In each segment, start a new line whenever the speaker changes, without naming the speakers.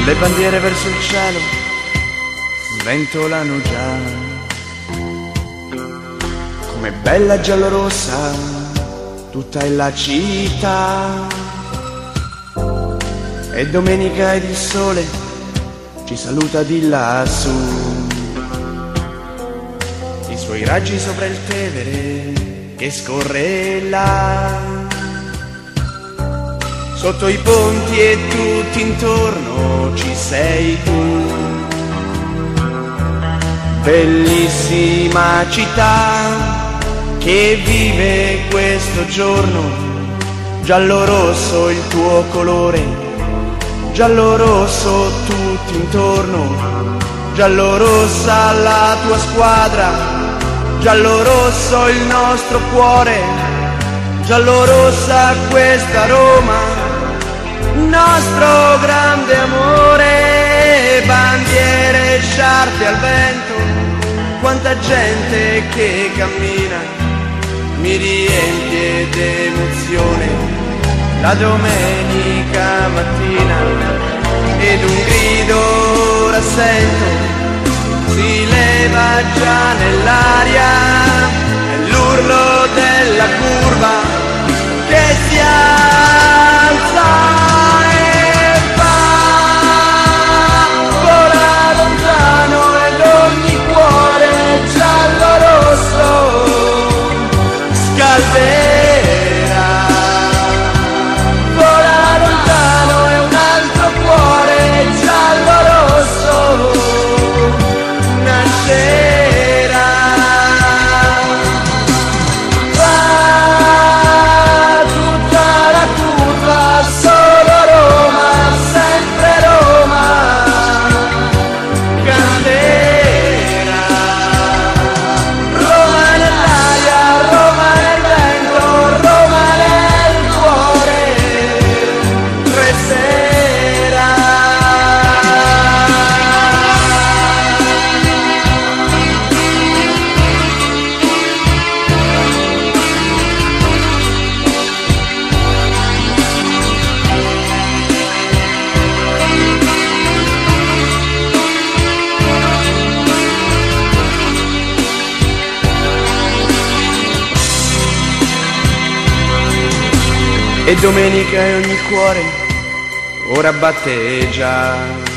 Le bandiere verso il cielo sventolano già, come bella giallorossa tutta è la città. E domenica ed il sole ci saluta di lassù, i suoi raggi sopra il Tevere che scorre là. Sotto i ponti e tutti intorno ci sei tu, bellissima città che vive questo giorno. Giallo-rosso il tuo colore, giallo-rosso tutti intorno, giallo-rossa la tua squadra, giallo-rosso il nostro cuore, giallo-rossa questa Roma, nostro grande amore. Bandiere e sciarpe al vento, quanta gente che cammina, mi riempie d'emozione la domenica mattina. Ed un grido ora sento, si leva già nell'aria, è l'urlo della curva che si alza e va, vola lontano ed ogni cuore giallo-rosso scalderà. Vola lontano e un altro cuore giallo-rosso nascerà. Va tutta la curva, solo Roma, sempre Roma canterà. Roma nell'aria, Roma nel vento, Roma nel cuore resterà. E domenica e ogni cuore ora batte già,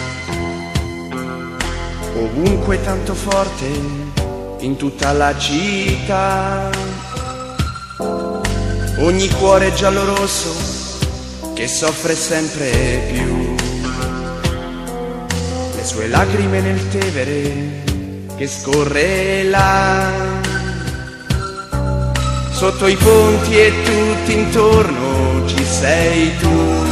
ovunque tanto forte in tutta la città. Ogni cuore giallo-rosso che soffre sempre più, le sue lacrime nel Tevere che scorre là. Sotto i ponti e tutti intorno ci sei tu,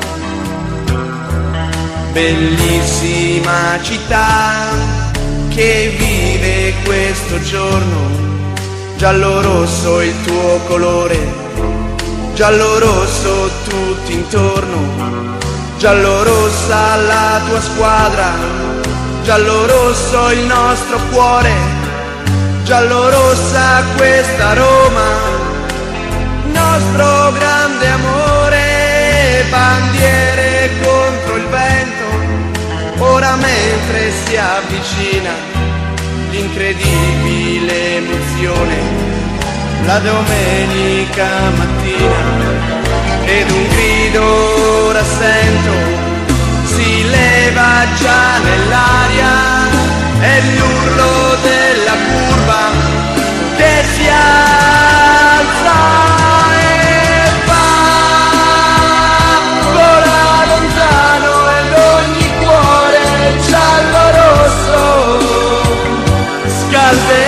bellissima città che vive questo giorno. Giallo-rosso il tuo colore, giallo-rosso tutti intorno, giallo-rossa la tua squadra, giallo-rosso il nostro cuore, giallo-rossa questa Roma, nostro grande amore. Bandiere contro il vento, ora mentre si avvicina l'incredibile emozione, la domenica mattina. Ed un grido ora sento, si leva già nell'aria, è l'urlo della curva che si alza e va, vola lontano ed ogni cuore giallo-rosso scalderà.